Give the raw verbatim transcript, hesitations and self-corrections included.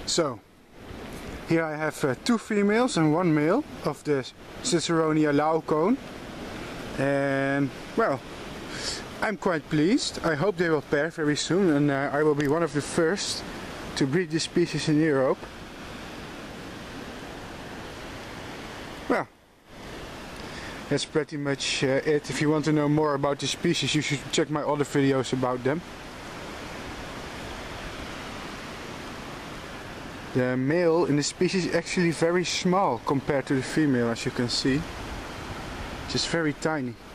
So, here I have uh, two females and one male of the Citheronia laocoon, and well, I'm quite pleased. I hope they will pair very soon, and uh, I will be one of the first to breed this species in Europe. Well, that's pretty much uh, it. If you want to know more about the species, you should check my other videos about them. The male in the species is actually very small compared to the female, as you can see. Just very tiny.